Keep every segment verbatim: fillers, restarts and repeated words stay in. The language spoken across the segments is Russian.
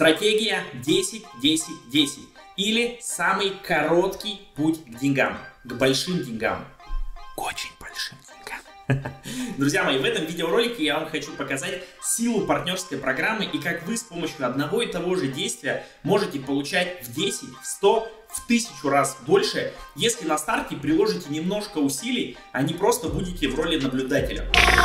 Стратегия десять десять десять или самый короткий путь к деньгам, к большим деньгам, к очень большим деньгам. Друзья мои, в этом видеоролике я вам хочу показать силу партнерской программы и как вы с помощью одного и того же действия можете получать в десять, в сто, в тысячу раз больше, если на старте приложите немножко усилий, а не просто будете в роли наблюдателя.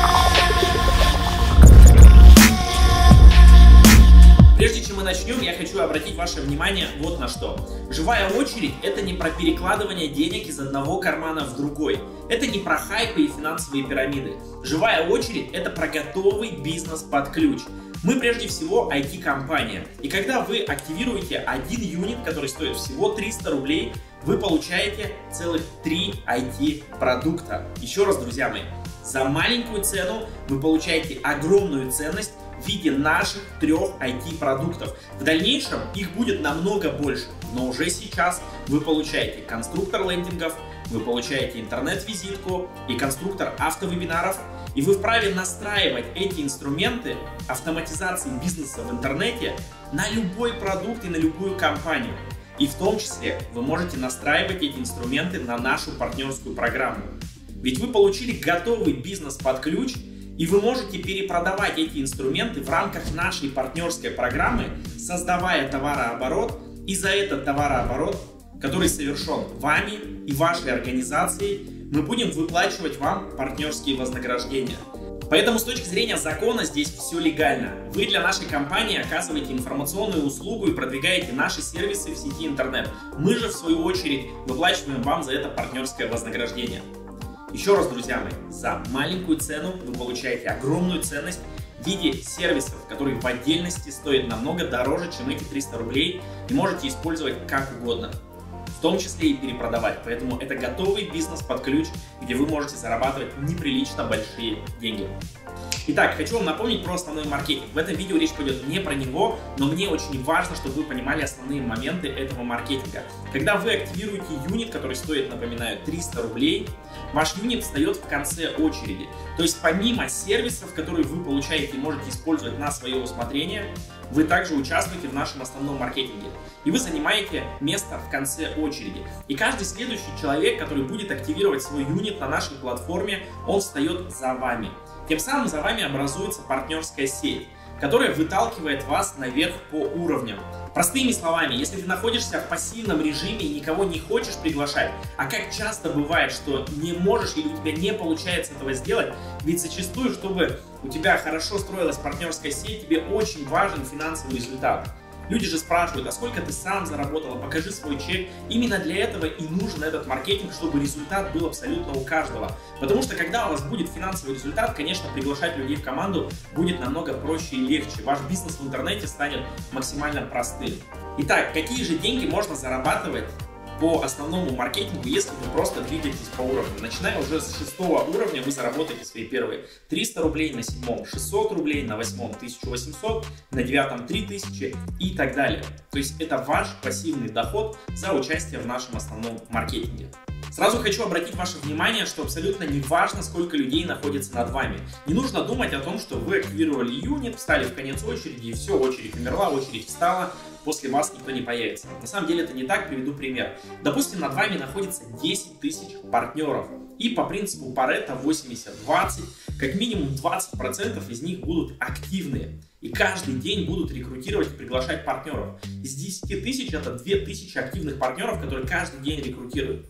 Прежде чем мы начнем, я хочу обратить ваше внимание вот на что. Живая очередь – это не про перекладывание денег из одного кармана в другой. Это не про хайпы и финансовые пирамиды. Живая очередь – это про готовый бизнес под ключ. Мы прежде всего ай ти-компания. И когда вы активируете один юнит, который стоит всего триста рублей, вы получаете целых три ай ти-продукта. Еще раз, друзья мои, за маленькую цену вы получаете огромную ценность в виде наших трех ай ти-продуктов. В дальнейшем их будет намного больше, но уже сейчас вы получаете конструктор лендингов, вы получаете интернет-визитку и конструктор автовебинаров, и вы вправе настраивать эти инструменты автоматизации бизнеса в интернете на любой продукт и на любую компанию. И в том числе вы можете настраивать эти инструменты на нашу партнерскую программу. Ведь вы получили готовый бизнес под ключ, и вы можете перепродавать эти инструменты в рамках нашей партнерской программы, создавая товарооборот, и за этот товарооборот, который совершен вами и вашей организацией, мы будем выплачивать вам партнерские вознаграждения. Поэтому с точки зрения закона здесь все легально. Вы для нашей компании оказываете информационную услугу и продвигаете наши сервисы в сети интернет. Мы же в свою очередь выплачиваем вам за это партнерское вознаграждение. Еще раз, друзья мои, за маленькую цену вы получаете огромную ценность в виде сервисов, которые в отдельности стоят намного дороже, чем эти триста рублей, и можете использовать как угодно, в том числе и перепродавать. Поэтому это готовый бизнес под ключ, где вы можете зарабатывать неприлично большие деньги. Итак, хочу вам напомнить про основной маркетинг. В этом видео речь пойдет не про него, но мне очень важно, чтобы вы понимали основные моменты этого маркетинга. Когда вы активируете юнит, который стоит, напоминаю, триста рублей, ваш юнит встает в конце очереди. То есть помимо сервисов, которые вы получаете и можете использовать на свое усмотрение, вы также участвуете в нашем основном маркетинге. И вы занимаете место в конце очереди. И каждый следующий человек, который будет активировать свой юнит на нашей платформе, он встает за вами. Тем самым за вами образуется партнерская сеть, которая выталкивает вас наверх по уровням. Простыми словами, если ты находишься в пассивном режиме и никого не хочешь приглашать, а как часто бывает, что не можешь или у тебя не получается этого сделать, ведь зачастую, чтобы у тебя хорошо строилась партнерская сеть, тебе очень важен финансовый результат. Люди же спрашивают, а сколько ты сам заработал, покажи свой чек. Именно для этого и нужен этот маркетинг, чтобы результат был абсолютно у каждого. Потому что когда у вас будет финансовый результат, конечно, приглашать людей в команду будет намного проще и легче. Ваш бизнес в интернете станет максимально простым. Итак, какие же деньги можно зарабатывать по основному маркетингу, если вы просто двигаетесь по уровню? Начиная уже с шестого уровня, вы заработаете свои первые триста рублей, на седьмом шестьсот рублей, на восьмом тысячу восемьсот, на девятом три тысячи и так далее. То есть это ваш пассивный доход за участие в нашем основном маркетинге. Сразу хочу обратить ваше внимание, что абсолютно не важно, сколько людей находится над вами. Не нужно думать о том, что вы активировали юнит, встали в конец очереди, и все, очередь умерла, очередь встала, после вас никто не появится. На самом деле это не так, приведу пример. Допустим, над вами находится десять тысяч партнеров. И по принципу Парето восемьдесят двадцать, как минимум двадцать процентов из них будут активные. И каждый день будут рекрутировать и приглашать партнеров. Из десяти тысяч это две тысячи активных партнеров, которые каждый день рекрутируют.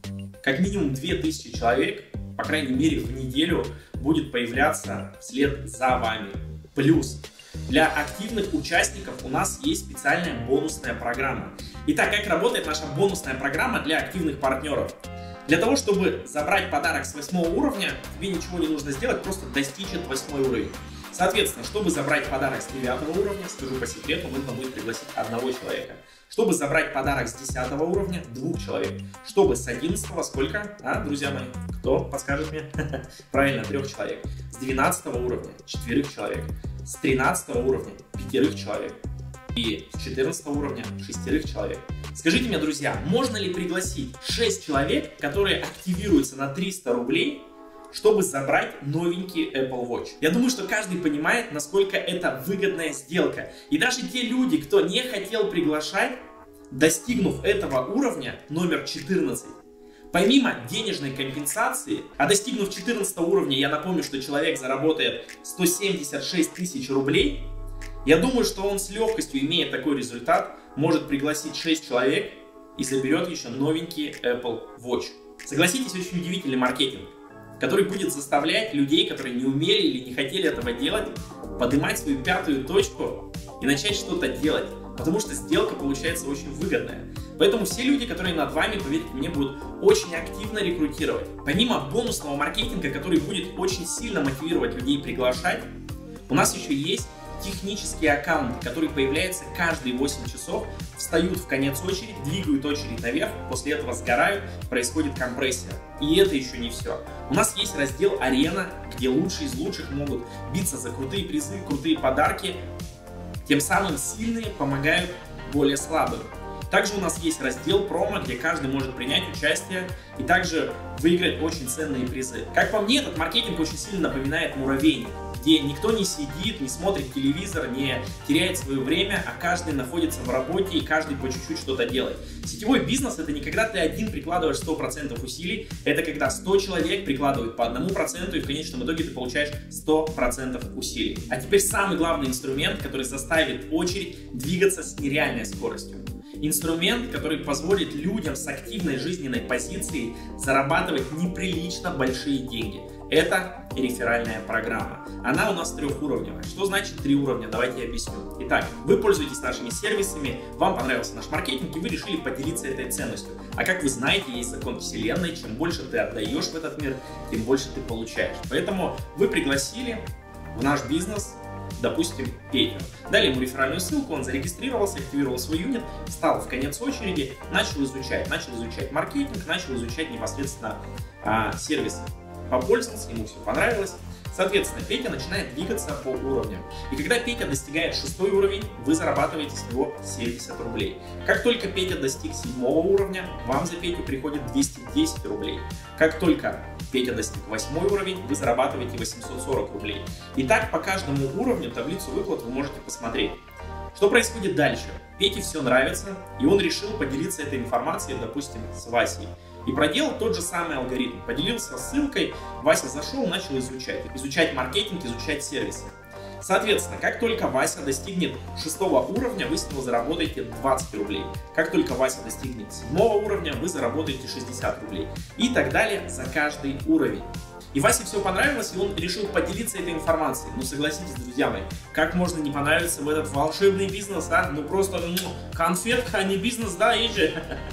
Как минимум две тысячи человек, по крайней мере в неделю, будет появляться вслед за вами. Плюс для активных участников у нас есть специальная бонусная программа. Итак, как работает наша бонусная программа для активных партнеров? Для того, чтобы забрать подарок с восьмого уровня, тебе ничего не нужно сделать, просто достичь этот восьмой уровень. Соответственно, чтобы забрать подарок с девятого уровня, скажу по секрету, нужно будет пригласить одного человека. Чтобы забрать подарок с десятого уровня, двух человек. Чтобы с одиннадцатого, сколько? А, друзья мои, кто подскажет мне? Правильно, трех человек. С двенадцатого уровня, четверых человек. С тринадцатого уровня, пятерых человек. И с четырнадцатого уровня, шестерых человек. Скажите мне, друзья, можно ли пригласить шесть человек, которые активируются на триста рублей, чтобы забрать новенький Apple Watch. Я думаю, что каждый понимает, насколько это выгодная сделка. И даже те люди, кто не хотел приглашать, достигнув этого уровня, номер четырнадцать, помимо денежной компенсации, а достигнув четырнадцатого уровня, я напомню, что человек заработает сто семьдесят шесть тысяч рублей, я думаю, что он с легкостью, имея такой результат, может пригласить шесть человек и заберет еще новенький Apple Watch. Согласитесь, очень удивительный маркетинг, который будет заставлять людей, которые не умели или не хотели этого делать, поднимать свою пятую точку и начать что-то делать. Потому что сделка получается очень выгодная. Поэтому все люди, которые над вами, поверьте мне, будут очень активно рекрутировать. Помимо бонусного маркетинга, который будет очень сильно мотивировать людей приглашать, у нас еще есть технические аккаунты, которые появляются каждые восемь часов, встают в конец очереди, двигают очередь наверх, после этого сгорают, происходит компрессия. И это еще не все. У нас есть раздел «Арена», где лучшие из лучших могут биться за крутые призы, крутые подарки. Тем самым сильные помогают более слабым. Также у нас есть раздел промо, где каждый может принять участие и также выиграть очень ценные призы. Как по мне, этот маркетинг очень сильно напоминает муравейник, где никто не сидит, не смотрит телевизор, не теряет свое время, а каждый находится в работе и каждый по чуть-чуть что-то делает. Сетевой бизнес — это не когда ты один прикладываешь сто процентов усилий, это когда сто человек прикладывают по одному проценту, и в конечном итоге ты получаешь сто процентов усилий. А теперь самый главный инструмент, который заставит очередь двигаться с нереальной скоростью. Инструмент, который позволит людям с активной жизненной позицией зарабатывать неприлично большие деньги. Это реферальная программа. Она у нас трехуровневая. Что значит три уровня? Давайте я объясню. Итак, вы пользуетесь нашими сервисами, вам понравился наш маркетинг, и вы решили поделиться этой ценностью. А как вы знаете, есть закон вселенной: чем больше ты отдаешь в этот мир, тем больше ты получаешь. Поэтому вы пригласили в наш бизнес, допустим, Петю. Дали ему реферальную ссылку, он зарегистрировался, активировал свой юнит, встал в конец очереди, начал изучать, начал изучать маркетинг, начал изучать непосредственно а, сервисы. Попользовался, ему все понравилось. Соответственно, Петя начинает двигаться по уровням. И когда Петя достигает шестой уровень, вы зарабатываете с него семьдесят рублей. Как только Петя достиг седьмого уровня, вам за Петю приходит двести десять рублей. Как только Петя достиг восьмой уровень, вы зарабатываете восемьсот сорок рублей. И так по каждому уровню таблицу выплат вы можете посмотреть. Что происходит дальше? Пете все нравится, и он решил поделиться этой информацией, допустим, с Васей. И проделал тот же самый алгоритм. Поделился ссылкой, Вася зашел, начал изучать. Изучать маркетинг, изучать сервисы. Соответственно, как только Вася достигнет шестого уровня, вы с него заработаете двадцать рублей. Как только Вася достигнет седьмого уровня, вы заработаете шестьдесят рублей. И так далее за каждый уровень. И Васе все понравилось, и он решил поделиться этой информацией. Ну, согласитесь, друзья мои, как можно не понравиться в этот волшебный бизнес, а? Ну, просто ну, конфетка, а не бизнес, да, и же.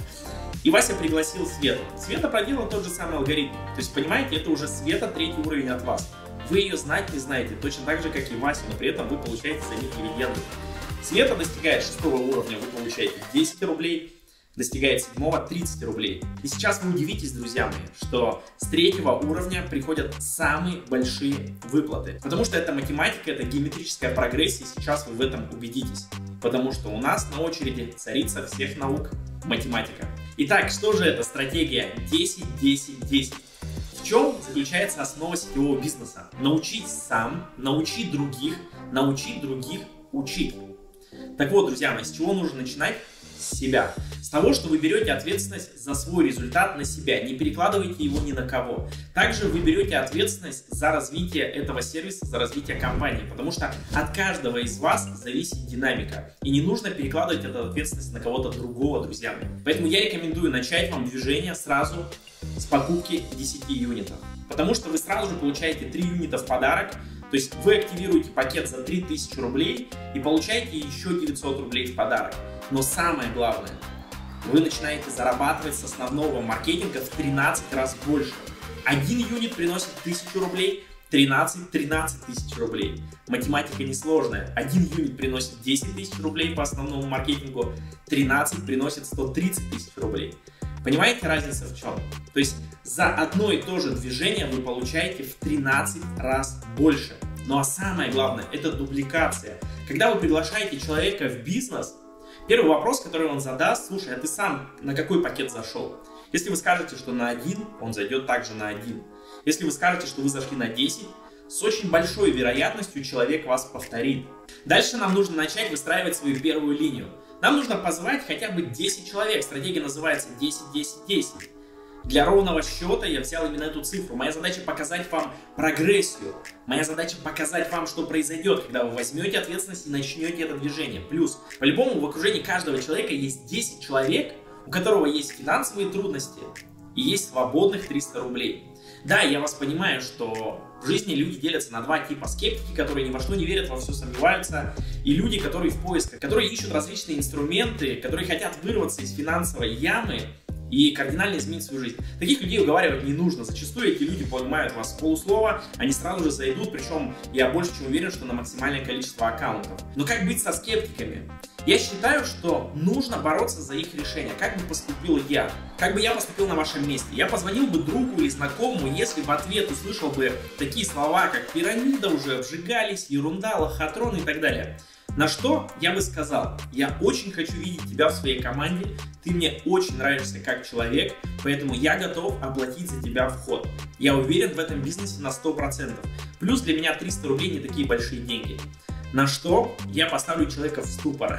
И Вася пригласил Свету. Света проделала тот же самый алгоритм. То есть, понимаете, это уже Света третий уровень от вас. Вы ее знать не знаете, точно так же, как и Вася, но при этом вы получаете за них дивиденды. Света достигает шестого уровня, вы получаете десять рублей. Достигает седьмого тридцать рублей. И сейчас вы удивитесь, друзья мои, что с третьего уровня приходят самые большие выплаты. Потому что это математика, это геометрическая прогрессия, и сейчас вы в этом убедитесь. Потому что у нас на очереди царица всех наук — математика. Итак, что же это стратегия десять десять десять? В чем заключается основа сетевого бизнеса? Научить сам, научить других, научить других учить. Так вот, друзья мои, с чего нужно начинать? С себя. С того, что вы берете ответственность за свой результат на себя, не перекладывайте его ни на кого. Также вы берете ответственность за развитие этого сервиса, за развитие компании, потому что от каждого из вас зависит динамика. И не нужно перекладывать эту ответственность на кого-то другого, друзья мои. Поэтому я рекомендую начать вам движение сразу с покупки десяти юнитов. Потому что вы сразу же получаете три юнита в подарок. То есть вы активируете пакет за три тысячи рублей и получаете еще девятьсот рублей в подарок. Но самое главное, вы начинаете зарабатывать с основного маркетинга в тринадцать раз больше. Один юнит приносит тысячу рублей, тринадцать — тринадцать тысяч рублей. Математика несложная. Один юнит приносит десять тысяч рублей по основному маркетингу, тринадцать приносит сто тридцать тысяч рублей. Понимаете, разница в чем? То есть за одно и то же движение вы получаете в тринадцать раз больше. Ну а самое главное, это дубликация. Когда вы приглашаете человека в бизнес, первый вопрос, который он задаст: слушай, а ты сам на какой пакет зашел? Если вы скажете, что на один, он зайдет также на один. Если вы скажете, что вы зашли на десять, с очень большой вероятностью человек вас повторит. Дальше нам нужно начать выстраивать свою первую линию. Нам нужно позвать хотя бы десять человек. Стратегия называется десять десять десять. Для ровного счета я взял именно эту цифру. Моя задача показать вам прогрессию. Моя задача показать вам, что произойдет, когда вы возьмете ответственность и начнете это движение. Плюс, по-любому, в окружении каждого человека есть десять человек, у которого есть финансовые трудности и есть свободных триста рублей. Да, я вас понимаю, что в жизни люди делятся на два типа. Скептики, которые ни во что не верят, во все сомневаются, и люди, которые в поисках, которые ищут различные инструменты, которые хотят вырваться из финансовой ямы и кардинально изменить свою жизнь. Таких людей уговаривать не нужно. Зачастую эти люди понимают вас с полуслова, они сразу же зайдут, причем я больше чем уверен, что на максимальное количество аккаунтов. Но как быть со скептиками? Я считаю, что нужно бороться за их решение. Как бы поступил я? Как бы я поступил на вашем месте? Я позвонил бы другу или знакомому, если в ответ услышал бы такие слова, как пирамида, уже обжигались, ерунда, лохотрон и так далее. На что я бы сказал: я очень хочу видеть тебя в своей команде, ты мне очень нравишься как человек, поэтому я готов оплатить за тебя вход. Я уверен в этом бизнесе на сто процентов. Плюс для меня триста рублей не такие большие деньги. На что я поставлю человека в ступор.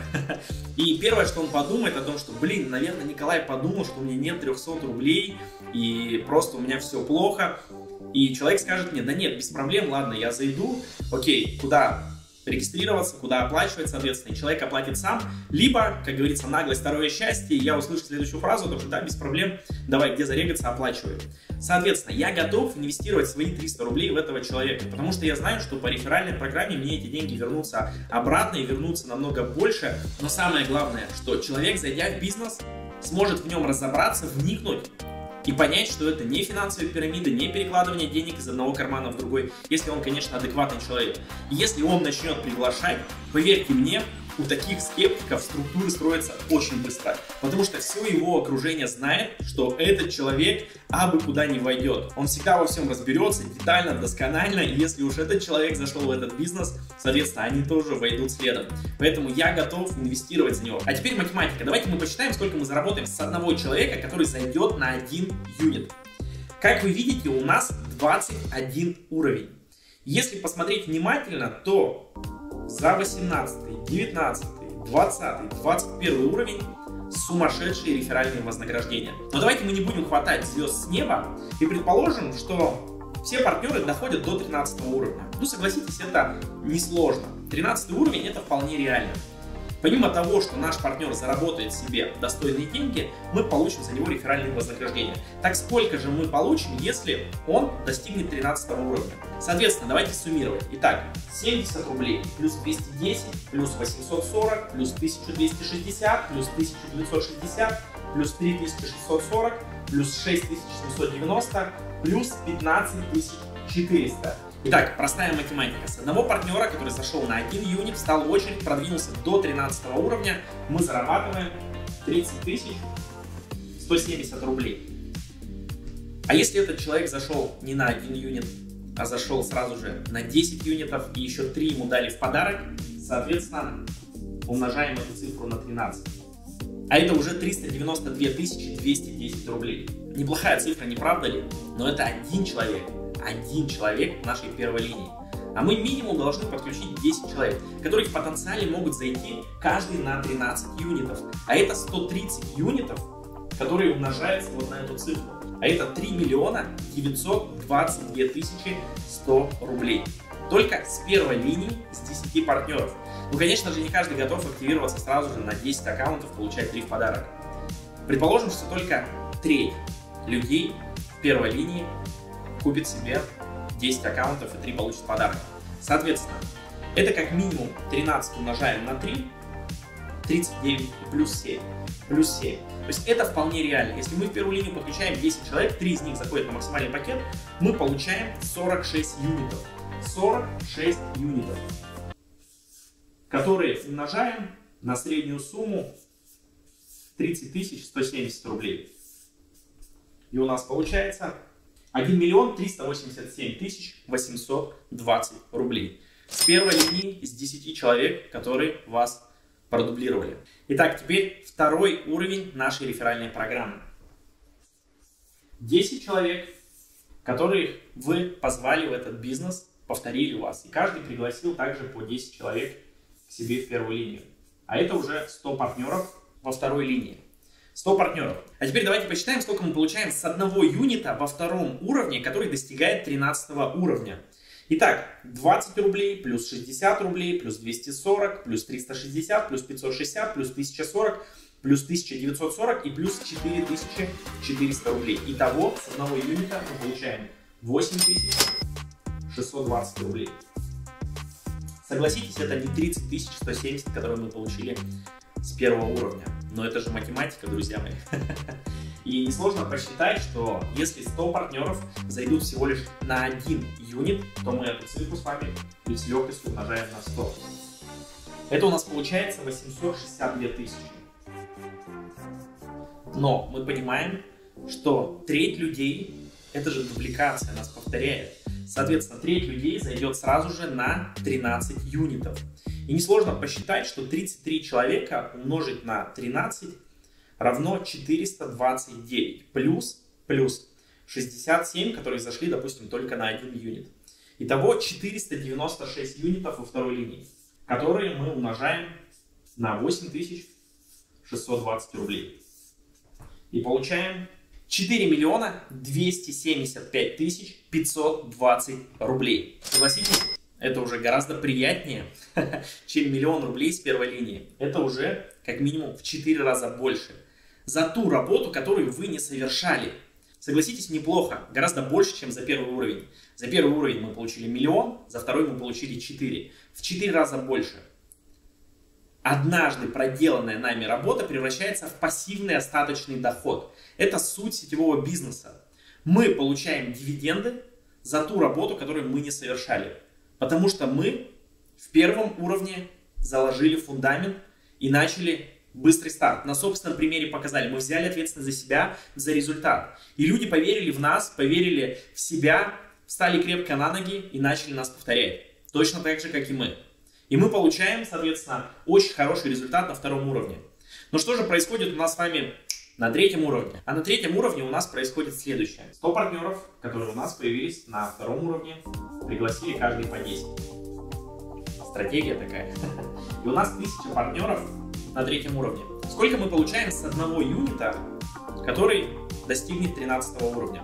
И первое, что он подумает о том, что, блин, наверное, Николай подумал, что у меня нет трехсот рублей, и просто у меня все плохо. И человек скажет мне: да нет, без проблем, ладно, я зайду, окей, куда регистрироваться, куда оплачивать, соответственно, и человек оплатит сам. Либо, как говорится, наглость, второе счастье, и я услышу следующую фразу, потому что да, без проблем, давай, где зарегаться, оплачивай. Соответственно, я готов инвестировать свои триста рублей в этого человека, потому что я знаю, что по реферальной программе мне эти деньги вернутся обратно и вернутся намного больше. Но самое главное, что человек, зайдя в бизнес, сможет в нем разобраться, вникнуть и понять, что это не финансовая пирамида, не перекладывание денег из одного кармана в другой, если он, конечно, адекватный человек. И если он начнет приглашать, поверьте мне, у таких скептиков структуры строятся очень быстро, потому что все его окружение знает, что этот человек абы куда не войдет. Он всегда во всем разберется детально, досконально, и если уж этот человек зашел в этот бизнес, соответственно, они тоже войдут следом. Поэтому я готов инвестировать за него. А теперь математика. Давайте мы посчитаем, сколько мы заработаем с одного человека, который зайдет на один юнит. Как вы видите, у нас двадцать один уровень. Если посмотреть внимательно, то за восемнадцатый, девятнадцатый, двадцатый, двадцать первый уровень сумасшедшие реферальные вознаграждения. Но давайте мы не будем хватать звезд с неба и предположим, что все партнеры доходят до тринадцатого уровня. Ну, согласитесь, это несложно. тринадцатый уровень — это вполне реально. Помимо того, что наш партнер заработает себе достойные деньги, мы получим за него реферальные вознаграждения. Так сколько же мы получим, если он достигнет тринадцатого уровня? Соответственно, давайте суммировать. Итак, семьдесят рублей плюс двести десять, плюс восемьсот сорок, плюс тысяча двести шестьдесят, плюс тысяча девятьсот шестьдесят, плюс три тысячи шестьсот сорок, плюс шесть тысяч семьсот девяносто, плюс пятнадцать тысяч четыреста. Итак, простая математика. С одного партнера, который зашел на один юнит, встал в очередь, продвинулся до тринадцатого уровня, мы зарабатываем тридцать тысяч сто семьдесят рублей. А если этот человек зашел не на один юнит, а зашел сразу же на десять юнитов и еще три ему дали в подарок, соответственно, умножаем эту цифру на тринадцать. А это уже триста девяносто две тысячи двести десять рублей. Неплохая цифра, не правда ли? Но это один человек. Один человек в нашей первой линии. А мы минимум должны подключить десять человек, которые в потенциале могут зайти каждый на тринадцать юнитов. А это сто тридцать юнитов, которые умножаются вот на эту цифру. А это три миллиона девятьсот двадцать две тысячи сто рублей. Только с первой линии, с десяти партнеров. Ну, конечно же, не каждый готов активироваться сразу же на десять аккаунтов, получать три в подарок. Предположим, что только треть людей в первой линии купит себе десять аккаунтов и три получит подарок. Соответственно, это как минимум тринадцать умножаем на три, тридцать девять плюс семь, плюс семь. То есть это вполне реально. Если мы в первую линию подключаем десять человек, три из них заходят на максимальный пакет, мы получаем сорок шесть юнитов. сорок шесть юнитов, которые умножаем на среднюю сумму тридцать тысяч сто семьдесят рублей. И у нас получается один миллион триста восемьдесят семь тысяч восемьсот двадцать рублей. С первой линии, с десяти человек, которые вас продублировали. Итак, теперь второй уровень нашей реферальной программы. десять человек которые вы позвали в этот бизнес, повторили вас. И каждый пригласил также по десять человек к себе в первую линию. А это уже сто партнеров во второй линии. сто партнеров. А теперь давайте посчитаем, сколько мы получаем с одного юнита во втором уровне, который достигает тринадцатого уровня. Итак, двадцать рублей, плюс шестьдесят рублей, плюс двести сорок, плюс триста шестьдесят, плюс пятьсот шестьдесят, плюс тысяча сорок, плюс тысяча девятьсот сорок и плюс четыре тысячи четыреста рублей. Итого с одного юнита мы получаем восемь тысяч шестьсот двадцать рублей. Согласитесь, это не тридцать тысяч сто семьдесят, которые мы получили с первого уровня. Но это же математика, друзья мои. И несложно посчитать, что если сто партнеров зайдут всего лишь на один юнит, то мы эту цифру с вами с легкостью умножаем на сто. Это у нас получается восемьсот шестьдесят две тысячи. Но мы понимаем, что треть людей, это же дубликация, нас повторяет. Соответственно, треть людей зайдет сразу же на тринадцать юнитов. И несложно посчитать, что тридцать три человека умножить на тринадцать равно четыреста двадцать девять. Плюс, плюс шестьдесят семь, которые зашли, допустим, только на один юнит. Итого четыреста девяносто шесть юнитов во второй линии, которые мы умножаем на восемь тысяч шестьсот двадцать рублей. И получаем четыре миллиона двести семьдесят пять тысяч пятьсот двадцать рублей. Согласитесь, это уже гораздо приятнее, чем миллион рублей с первой линии. Это уже как минимум в четыре раза больше. За ту работу, которую вы не совершали. Согласитесь, неплохо. Гораздо больше, чем за первый уровень. За первый уровень мы получили миллион, за второй мы получили четыре. В четыре раза больше. Однажды проделанная нами работа превращается в пассивный остаточный доход. Это суть сетевого бизнеса. Мы получаем дивиденды за ту работу, которую мы не совершали. Потому что мы в первом уровне заложили фундамент и начали быстрый старт. На собственном примере показали. Мы взяли ответственность за себя, за результат. И люди поверили в нас, поверили в себя, встали крепко на ноги и начали нас повторять. Точно так же, как и мы. И мы получаем, соответственно, очень хороший результат на втором уровне. Но что же происходит у нас с вами на третьем уровне? А на третьем уровне у нас происходит следующее. сто партнеров, которые у нас появились на втором уровне, пригласили каждый по десять. Стратегия такая. И у нас тысяча партнеров на третьем уровне. Сколько мы получаем с одного юнита, который достигнет тринадцатого уровня?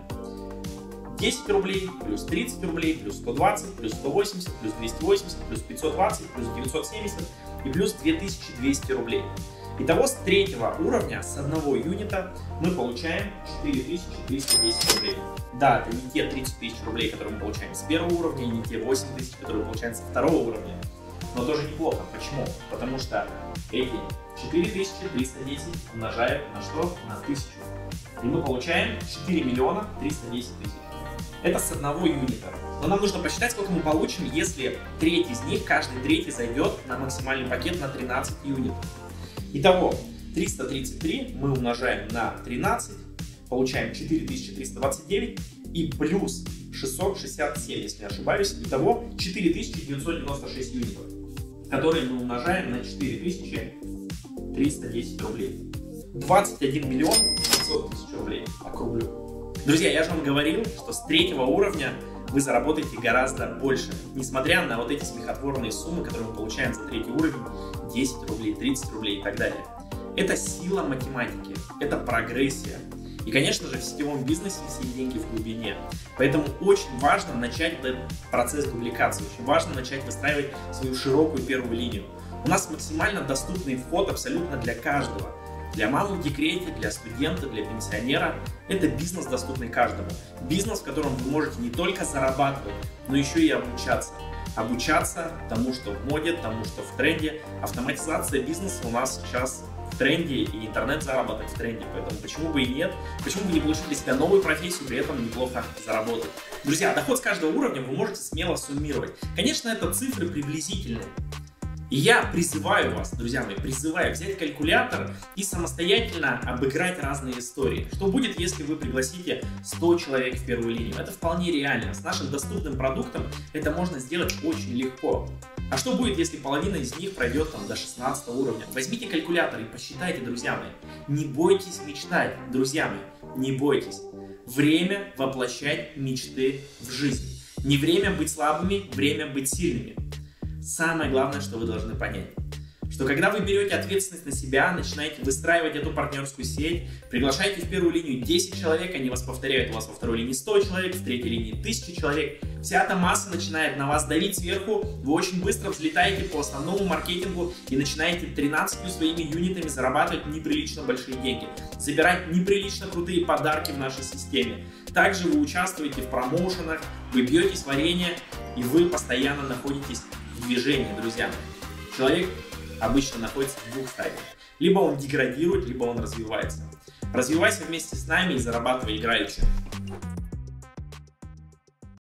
десять рублей, плюс тридцать рублей, плюс сто двадцать, плюс сто восемьдесят, плюс двести восемьдесят, плюс пятьсот двадцать, плюс девятьсот семьдесят и плюс две тысячи двести рублей. Итого с третьего уровня, с одного юнита, мы получаем четыре тысячи триста десять рублей. Да, это не те тридцать тысяч рублей, которые мы получаем с первого уровня, и не те восемь тысяч, которые мы получаем со второго уровня. Но тоже неплохо. Почему? Потому что эти четыре тысячи триста десять умножаем на что? На тысячу. И мы получаем четыре миллиона триста десять тысяч. Это с одного юнита. Но нам нужно посчитать, сколько мы получим, если треть из них, каждый третий зайдет на максимальный пакет на тринадцать юнитов. Итого, триста тридцать три мы умножаем на тринадцать, получаем четыре тысячи триста двадцать девять и плюс шестьсот шестьдесят семь, если не ошибаюсь. Итого, четыре тысячи девятьсот девяносто шесть юнитов, которые мы умножаем на четыре тысячи триста десять рублей. двадцать один миллион пятьсот тысяч рублей. Округлю. Друзья, я же вам говорил, что с третьего уровня вы заработаете гораздо больше. Несмотря на вот эти смехотворные суммы, которые мы получаем за третий уровень, десять рублей, тридцать рублей и так далее. Это сила математики, это прогрессия. И, конечно же, в сетевом бизнесе все деньги в глубине. Поэтому очень важно начать этот процесс дубликации, очень важно начать выстраивать свою широкую первую линию. У нас максимально доступный вход абсолютно для каждого. Для мамы в декрете, для студента, для пенсионера. Это бизнес, доступный каждому. Бизнес, в котором вы можете не только зарабатывать, но еще и обучаться. Обучаться тому, что в моде, тому, что в тренде. Автоматизация бизнеса у нас сейчас в тренде, и интернет-заработок в тренде. Поэтому почему бы и нет? Почему бы не получить для себя новую профессию, при этом неплохо заработать? Друзья, доход с каждого уровня вы можете смело суммировать. Конечно, это цифры приблизительные. И я призываю вас, друзья мои, призываю взять калькулятор и самостоятельно обыграть разные истории. Что будет, если вы пригласите сто человек в первую линию? Это вполне реально. С нашим доступным продуктом это можно сделать очень легко. А что будет, если половина из них пройдет там, до шестнадцатого уровня? Возьмите калькулятор и посчитайте, друзья мои. Не бойтесь мечтать, друзья мои, не бойтесь. Время воплощать мечты в жизнь. Не время быть слабыми, время быть сильными. Самое главное, что вы должны понять, что когда вы берете ответственность на себя, начинаете выстраивать эту партнерскую сеть, приглашаете в первую линию десять человек, они вас повторяют, у вас во второй линии сто человек, в третьей линии тысяча человек, вся эта масса начинает на вас давить сверху, вы очень быстро взлетаете по основному маркетингу и начинаете тринадцатью своими юнитами зарабатывать неприлично большие деньги, забирать неприлично крутые подарки в нашей системе. Также вы участвуете в промоушенах, вы бьетесь варенье, и вы постоянно находитесь в движении, друзья. Человек обычно находится в двух стадиях. Либо он деградирует, либо он развивается. Развивайся вместе с нами и зарабатывай играючи.